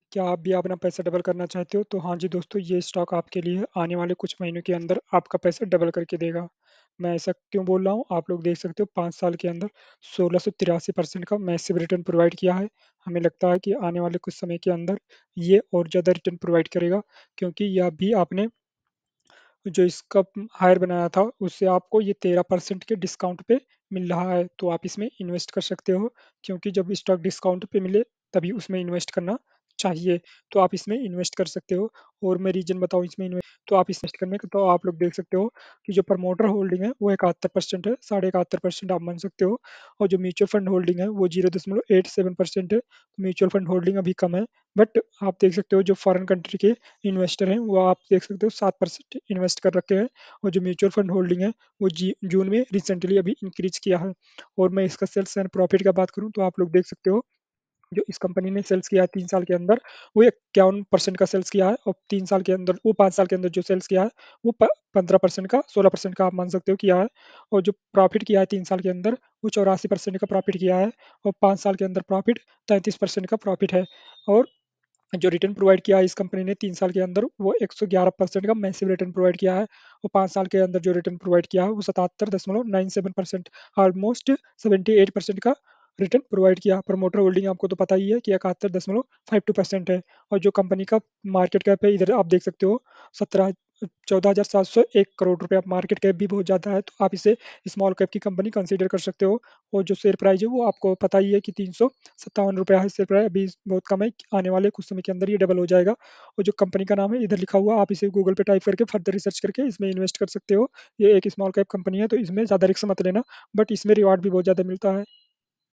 क्या आप भी अपना पैसा डबल करना चाहते हो? तो हाँ जी दोस्तों, ये स्टॉक आपके लिए है। आने वाले कुछ महीनों के अंदर आपका पैसा डबल करके देगा। मैं ऐसा क्यों बोल रहा हूँ? आप लोग देख सकते हो 5 साल के अंदर 1683% का मैसिव रिटर्न प्रोवाइड किया है। हमें लगता है कि आने वाले कुछ समय के अंदर ये और ज़्यादा रिटर्न प्रोवाइड करेगा, क्योंकि यह भी आपने जो इसका हायर बनाया था उससे आपको ये 13% के डिस्काउंट पे मिल रहा है। तो आप इसमें इन्वेस्ट कर सकते हो, क्योंकि जब स्टॉक डिस्काउंट पे मिले तभी उसमें इन्वेस्ट करना चाहिए। तो आप इसमें इन्वेस्ट कर सकते हो। और मैं रीजन बताऊँ इसमें इन्वेस्ट, तो आप इन्वेस्ट करने का तो आप लोग देख सकते हो कि जो प्रमोटर होल्डिंग है वो 71% है, 71.5% आप मान सकते हो। और जो म्यूचुअल फंड होल्डिंग है वो 0.87% है। म्यूचुअल फंड होल्डिंग अभी कम है, बट आप देख सकते हो जो फॉरेन कंट्री के इन्वेस्टर हैं वो आप देख सकते हो 7% इन्वेस्ट कर रखे हैं। और जो म्यूचुअल फंड होल्डिंग है वो जून में रिसेंटली अभी इंक्रीज किया है। और मैं इसका सेल्स एंड प्रॉफिट का बात करूं तो आप लोग देख सकते हो जो इस कंपनी ने सेल्स किया है 3 साल के अंदर, वो 51% का सेल्स किया है। और 3 साल के अंदर वो 5 साल के अंदर जो सेल्स किया है वो 15% का 16% का आप मान सकते हो किया है। और जो प्रॉफिट किया है 3 साल के अंदर वो 84% का प्रॉफिट किया है। और 5 साल के अंदर प्रॉफिट 33% का प्रॉफिट है। और जो रिटर्न प्रोवाइड किया है इस कंपनी ने 3 साल के अंदर वो 111% का मैसिव रिटर्न प्रोवाइड किया है। और 5 साल के अंदर जो रिटर्न प्रोवाइड किया है वो 77.97%, ऑलमोस्ट 78% का रिटर्न प्रोवाइड किया। प्रमोटर होल्डिंग आपको तो पता ही है कि 71.52% है। और जो कंपनी का मार्केट कैप है इधर आप देख सकते हो 14,701 करोड़ रुपये। आप मार्केट कैप भी बहुत ज़्यादा है, तो आप इसे स्मॉल कैप की कंपनी कंसीडर कर सकते हो। और जो शेयर प्राइस है वो आपको पता ही है कि 357 रुपया है शेयर प्राइस। अभी बहुत कम है, आने वाले कुछ समय के अंदर ये डबल हो जाएगा। और जो कंपनी का नाम है इधर लिखा हुआ, आप इसे गूगल पे टाइप करके फर्दर रिसर्च करके इसमें इन्वेस्ट कर सकते हो। ये एक स्मॉल कैप कंपनी है तो इसमें ज़्यादा रिस्क मत लेना, बट इसमें रिवार्ड भी बहुत ज़्यादा मिलता है।